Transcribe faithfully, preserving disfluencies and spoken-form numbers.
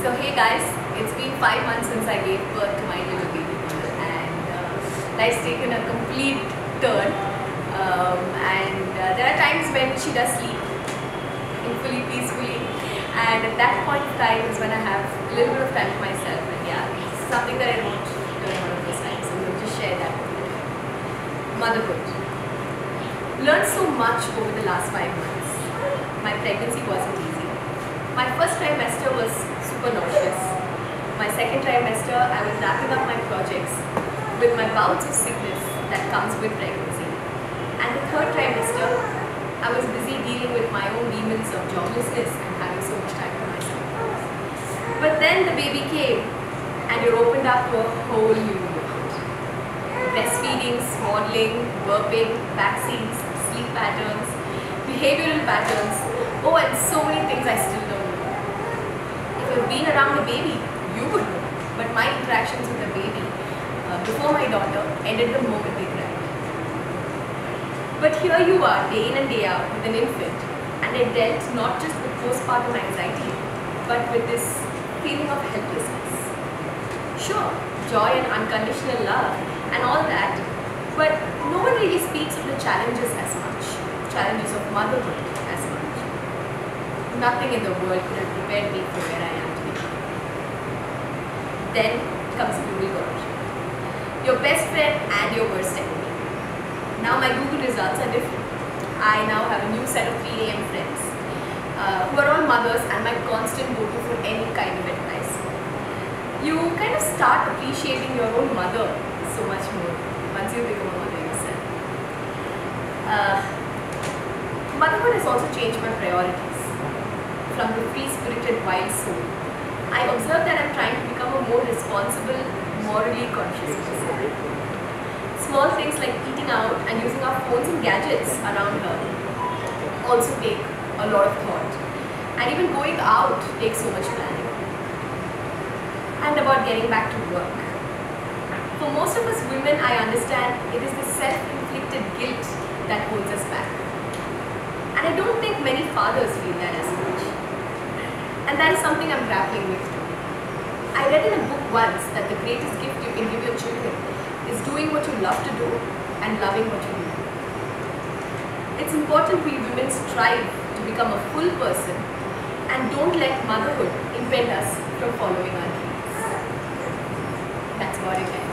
So hey guys, it's been five months since I gave birth to my little baby girl, and uh, life's taken a complete turn. Um, and uh, there are times when she does sleep fully peacefully, and at that point of time is when I have a little bit of time for myself. And yeah, it's something that I don't during one of those times. So I'm going to just share that with you. Motherhood. Learned so much over the last five months. My pregnancy wasn't easy. My first trimester was super nauseous. My second trimester, I was wrapping up my projects with my bouts of sickness that comes with pregnancy. And the third trimester, I was busy dealing with my own demons of joblessness and having so much time for myself. But then the baby came, and you're opened up to a whole new world. Breastfeeding, swaddling, burping, vaccines, sleep patterns, behavioral patterns, oh, and so many things I still don't know. If you've been around a baby, you would know. But my interactions with the baby uh, before my daughter ended the moment they cried. But here you are, day in and day out, with an infant, and I dealt not just with postpartum anxiety, but with this feeling of helplessness. Sure, joy and unconditional love and all that, but no one really speaks of the challenges as much, challenges of motherhood as much. Nothing in the world could have prepared me for where I am today. Then comes Google God, your best friend and your worst enemy. Now my Google results are different. I now have a new set of three A M friends uh, who are all mothers and my constant go-to for any kind of advice. You kind of start appreciating your own mother so much more once you become a mother yourself. Uh, motherhood has also changed my priorities. From the free-spirited wild soul, I observe that I'm trying to become a more responsible, morally conscious person. Small things like eating out and using our phones and gadgets around her also take a lot of thought. And even going out takes so much planning. And about getting back to work. For most of us women, I understand it is the self-inflicted guilt that holds us back. And I don't think many fathers feel that as much. And that is something I'm grappling with too. I read in a book once that the greatest gift you can give your children is doing what you love to do and loving what you do. It's important we women strive to become a full person and don't let motherhood impede us from following our dreams. That's about it.